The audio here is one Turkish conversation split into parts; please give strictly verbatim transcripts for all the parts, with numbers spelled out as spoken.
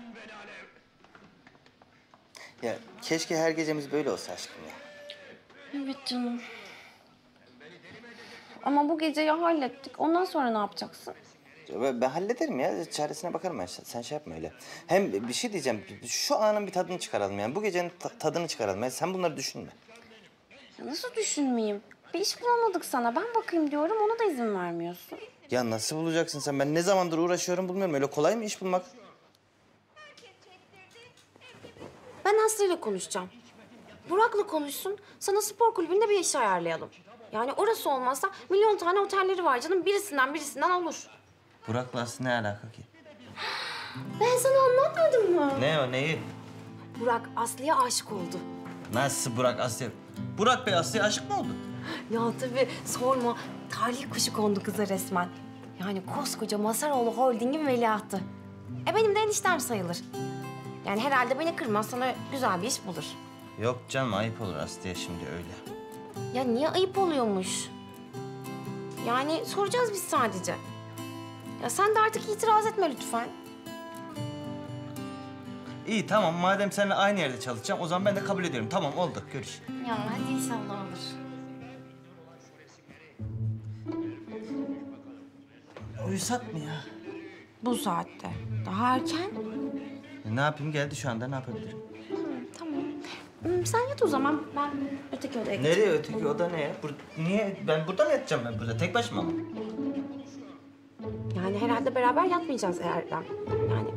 Ya keşke her gecemiz böyle olsa aşkım ya. Evet canım. Ama bu geceyi hallettik. Ondan sonra ne yapacaksın? Ben, ben hallederim ya. Çaresine bakarım ben. Sen şey yapma öyle. Hem bir şey diyeceğim. Şu anın bir tadını çıkaralım yani. Bu gecenin ta- tadını çıkaralım. Yani sen bunları düşünme. Ya nasıl düşünmeyeyim? Bir iş bulamadık sana. Ben bakayım diyorum. Ona da izin vermiyorsun. Ya nasıl bulacaksın sen? Ben ne zamandır uğraşıyorum bulmuyorum. Öyle kolay mı iş bulmak? Ben Aslı ile konuşacağım. Burak'la konuşsun. Sana spor kulübünde bir iş ayarlayalım. Yani orası olmazsa milyon tane otelleri var canım. Birisinden birisinden olur. Burak'la Aslı ne alaka ki? Ben sana anlatmadım mı? Ne o neyi? Burak Aslı'ya aşık oldu. Nasıl Burak Aslı? Burak Bey Aslı'ya aşık mı oldu? Ya tabii sorma. Talih kuşu kondu kıza resmen. Yani koskoca Masaroğlu Holding'in veliahtı. E benim de eniştem sayılır. Yani herhalde beni kırmaz, sana güzel bir iş bulur. Yok canım ayıp olur Aslı'ya şimdi öyle. Ya niye ayıp oluyormuş? Yani soracağız biz sadece. Ya sen de artık itiraz etme lütfen. İyi tamam madem seninle aynı yerde çalışacağım o zaman ben de kabul ediyorum. Tamam oldu görüş. Ya hadi inşallah olur. Uyusak mı ya? Bu saatte. Daha erken. E, ne yapayım geldi şu anda ne yapabilirim? Hı, tamam. Hmm, sen yat o zaman. Ben öteki odaya geçeyim. Nereye öteki oda ne ya? Bur niye? Ben burada mı yatacağım ben burada? Tek başıma mı? Yani herhalde beraber yatmayacağız Erdem. Yani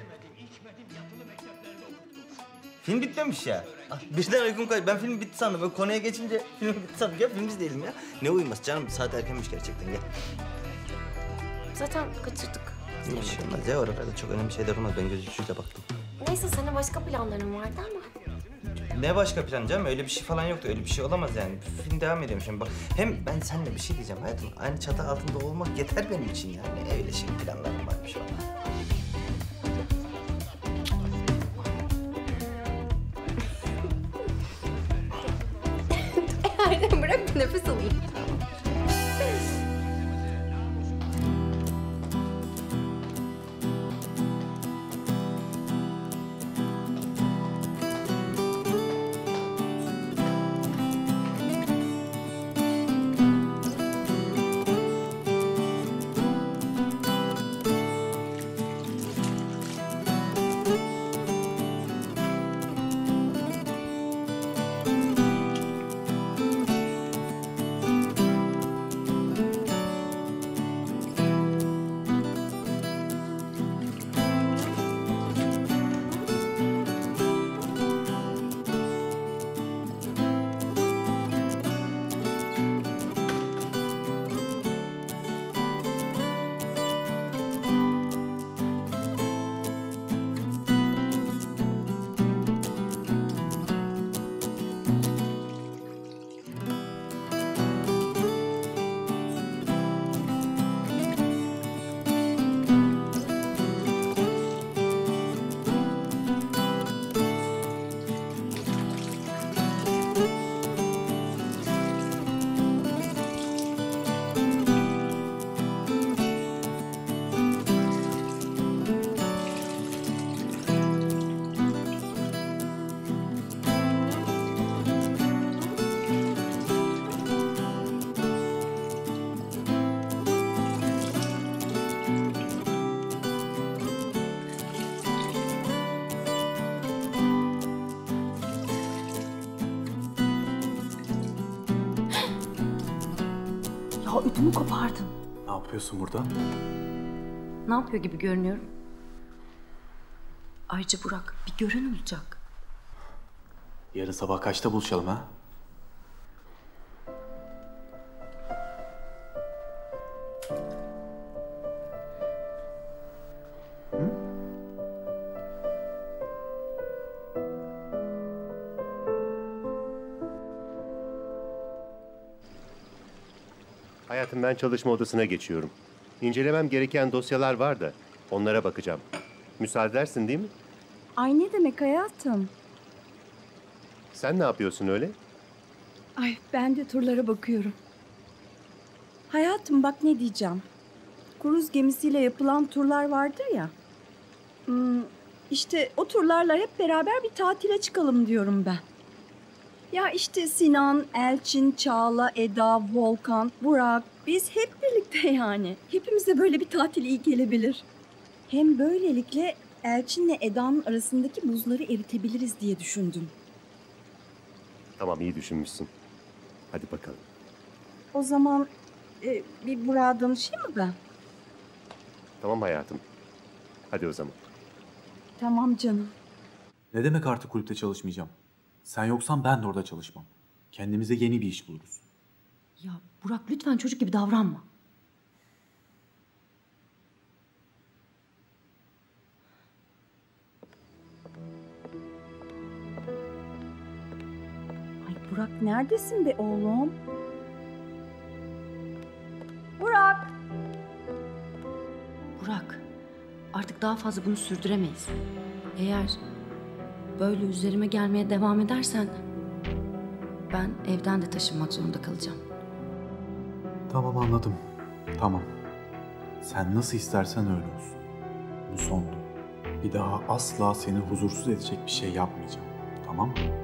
Film bitmemiş ya. Ah, birden uykum kaçtı. Ben film bitti sandım. Böyle konuya geçince film bitti sandım. Gel film izleyelim ya. Ne uyuması canım? Saat erkenmiş gerçekten gel. zaten kaçırdık. Bir şey olmaz ya. Oralarda çok önemli şeyler olmaz. Ben göz ucuyla baktım. Neyse senin başka planların vardı ama. Ne başka plan canım? Öyle bir şey falan yoktu. Öyle bir şey olamaz yani. Film devam ediyorum şimdi bak. Hem ben seninle bir şey diyeceğim hayatım. Aynı çatı altında olmak yeter benim için yani. Ne öyle şey planlarım varmış valla. Erdem bırak bir nefes alayım. Ya ödümü kopardın. Ne yapıyorsun burada? Ne yapıyor gibi görünüyorum? Ayrıca Burak bir gören olacak. Yarın sabah kaçta buluşalım ha? Hayatım ben çalışma odasına geçiyorum. İncelemem gereken dosyalar var da onlara bakacağım. Müsaade edersin değil mi? Ay ne demek hayatım? Sen ne yapıyorsun öyle? Ay ben de turlara bakıyorum. Hayatım bak ne diyeceğim. Kruz gemisiyle yapılan turlar vardır ya. Hmm, İşte o turlarla hep beraber bir tatile çıkalım diyorum ben. Ya işte Sinan, Elçin, Çağla, Eda, Volkan, Burak, biz hep birlikte yani. Hepimize böyle bir tatil iyi gelebilir. Hem böylelikle Elçin'le Eda'nın arasındaki buzları eritebiliriz diye düşündüm. Tamam, iyi düşünmüşsün. Hadi bakalım. O zaman e, bir Burak'a danışayım mı ben? Tamam hayatım. Hadi o zaman. Tamam canım. Ne demek artık kulüpte çalışmayacağım? Sen yoksan ben de orada çalışmam. Kendimize yeni bir iş buluruz. Ya Burak lütfen çocuk gibi davranma. Ay Burak neredesin be oğlum? Burak! Burak, artık daha fazla bunu sürdüremeyiz. Eğer böyle üzerime gelmeye devam edersen ben evden de taşınmak zorunda kalacağım. Tamam anladım. Tamam. Sen nasıl istersen öyle olsun. Bu sondu. Bir daha asla seni huzursuz edecek bir şey yapmayacağım. Tamam mı?